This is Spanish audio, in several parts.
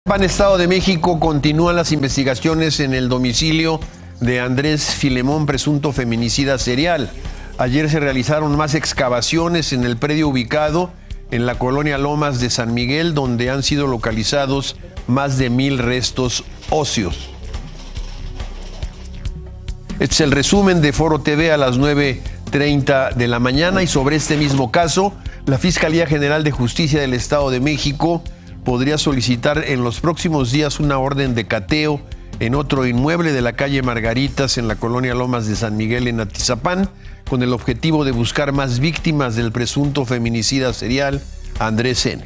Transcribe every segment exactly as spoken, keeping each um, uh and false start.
P A N Estado de México continúan las investigaciones en el domicilio de Andrés Filemón, presunto feminicida serial. Ayer se realizaron más excavaciones en el predio ubicado en la colonia Lomas de San Miguel, donde han sido localizados más de mil restos óseos. Este es el resumen de Foro T V a las nueve treinta de la mañana, y sobre este mismo caso, la Fiscalía General de Justicia del Estado de México podría solicitar en los próximos días una orden de cateo en otro inmueble de la calle Margaritas en la colonia Lomas de San Miguel en Atizapán, con el objetivo de buscar más víctimas del presunto feminicida serial Andrés N.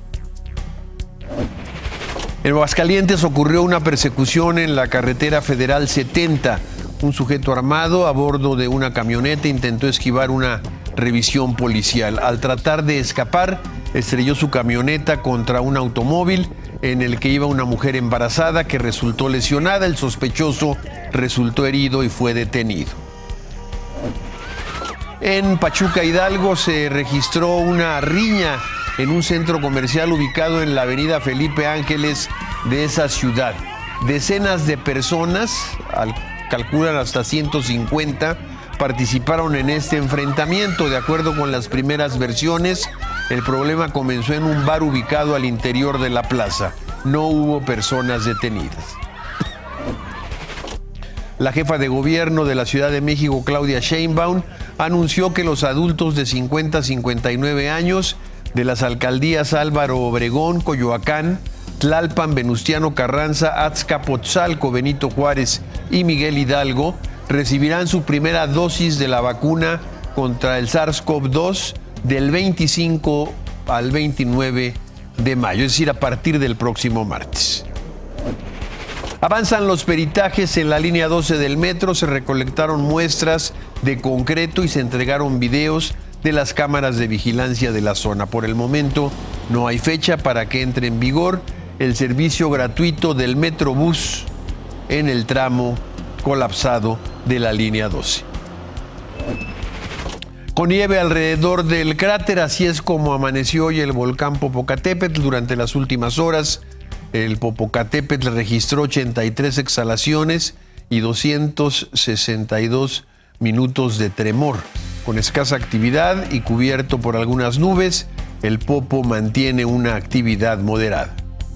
En Aguascalientes ocurrió una persecución en la carretera federal setenta. Un sujeto armado a bordo de una camioneta intentó esquivar una revisión policial. Al tratar de escapar, estrelló su camioneta contra un automóvil en el que iba una mujer embarazada que resultó lesionada. El sospechoso resultó herido y fue detenido. En Pachuca, Hidalgo, se registró una riña en un centro comercial ubicado en la avenida Felipe Ángeles de esa ciudad. Decenas de personas, al, calculan hasta ciento cincuenta, participaron en este enfrentamiento. De acuerdo con las primeras versiones, el problema comenzó en un bar ubicado al interior de la plaza. No hubo personas detenidas. La jefa de gobierno de la Ciudad de México, Claudia Sheinbaum, anunció que los adultos de cincuenta a cincuenta y nueve años de las alcaldías Álvaro Obregón, Coyoacán, Tlalpan, Venustiano Carranza, Azcapotzalco, Benito Juárez y Miguel Hidalgo recibirán su primera dosis de la vacuna contra el SARS CoV dos del veinticinco al veintinueve de mayo, es decir, a partir del próximo martes. Avanzan los peritajes en la línea doce del metro, se recolectaron muestras de concreto y se entregaron videos de las cámaras de vigilancia de la zona. Por el momento no hay fecha para que entre en vigor el servicio gratuito del Metrobús en el tramo colapsado de la línea doce. Con nieve alrededor del cráter, así es como amaneció hoy el volcán Popocatépetl. Durante las últimas horas, el Popocatépetl registró ochenta y tres exhalaciones y doscientos sesenta y dos minutos de tremor. Con escasa actividad y cubierto por algunas nubes, el Popo mantiene una actividad moderada.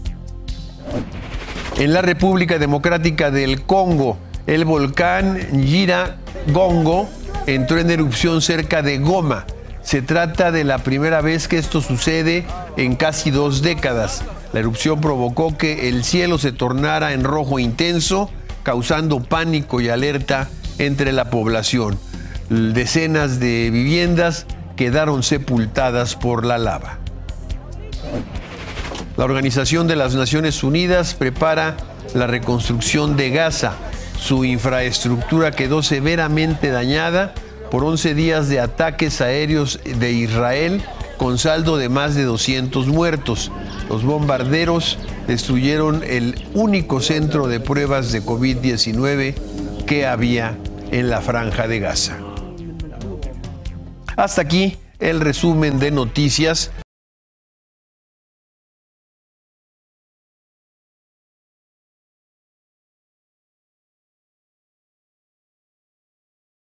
En la República Democrática del Congo, el volcán Nyiragongo entró en erupción cerca de Goma. Se trata de la primera vez que esto sucede en casi dos décadas. La erupción provocó que el cielo se tornara en rojo intenso, causando pánico y alerta entre la población. Decenas de viviendas quedaron sepultadas por la lava. La Organización de las Naciones Unidas prepara la reconstrucción de Gaza. Su infraestructura quedó severamente dañada por once días de ataques aéreos de Israel, con saldo de más de doscientos muertos. Los bombarderos destruyeron el único centro de pruebas de COVID diecinueve que había en la Franja de Gaza. Hasta aquí el resumen de noticias.